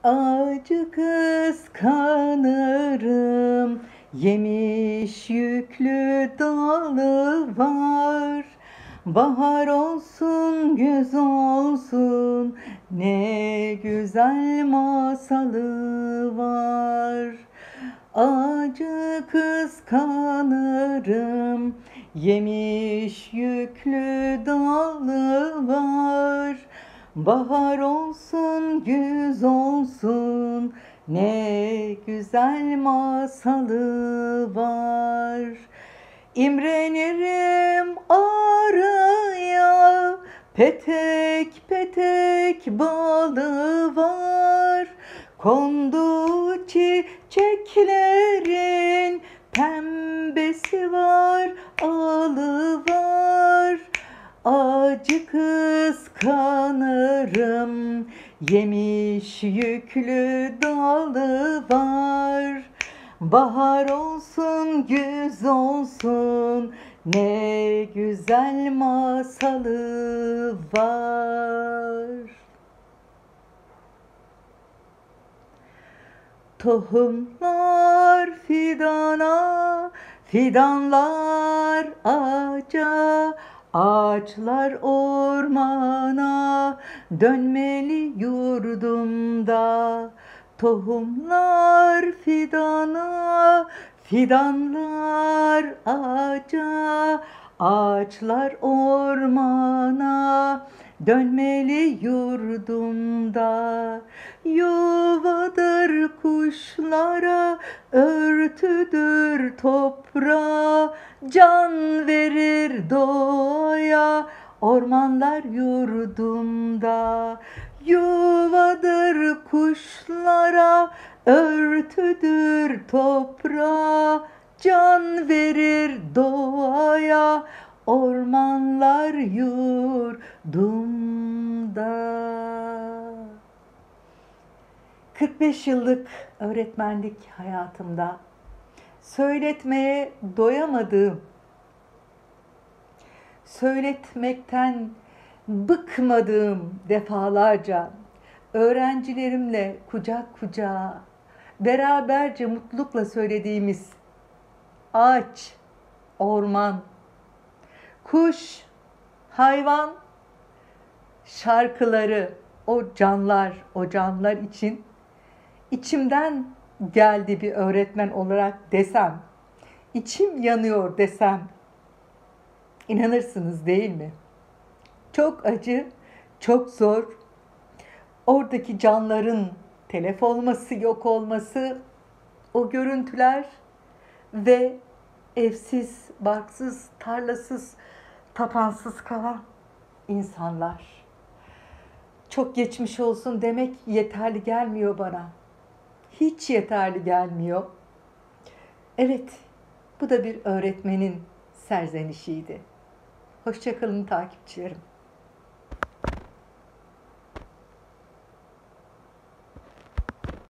Acı kıskanırım, yemiş yüklü dalı var. Bahar olsun, güz olsun, ne güzel masalı var. Acı kıskanırım, yemiş yüklü dalı var. Bahar olsun, güz olsun, ne güzel masalı var. İmrenirim araya, petek petek balı var. Kondu çiçeklerin pembesi var, alı var. Acı kıskanırım, yemiş yüklü dalı var. Bahar olsun, güz olsun, ne güzel masalı var. Tohumlar fidana, fidanlar ağaca, ağaçlar ormana, dönmeli yurdumda. Tohumlar fidana, fidanlar ağaca, ağaçlar ormana, dönmeli yurdumda. Yuvadır kuşlara, örtüdür toprağa, can verir doğaya, ormanlar yurdumda. Yuvadır kuşlara, örtüdür toprağa, can verir doğaya, ormanlar yurdumda. 45 yıllık öğretmenlik hayatımda söyletmeye doyamadığım, söyletmekten bıkmadığım defalarca öğrencilerimle kucak kucağa beraberce mutlulukla söylediğimiz ağaç, orman, kuş, hayvan şarkıları, o canlar için içimden geldi bir öğretmen olarak desem, içim yanıyor desem, inanırsınız değil mi? Çok acı, çok zor. Oradaki canların telef olması, yok olması, o görüntüler ve evsiz, barksız, tarlasız, tapansız kalan insanlar. Çok geçmiş olsun demek yeterli gelmiyor bana. Hiç yeterli gelmiyor. Evet, bu da bir öğretmenin serzenişiydi. Hoşça kalın takipçilerim.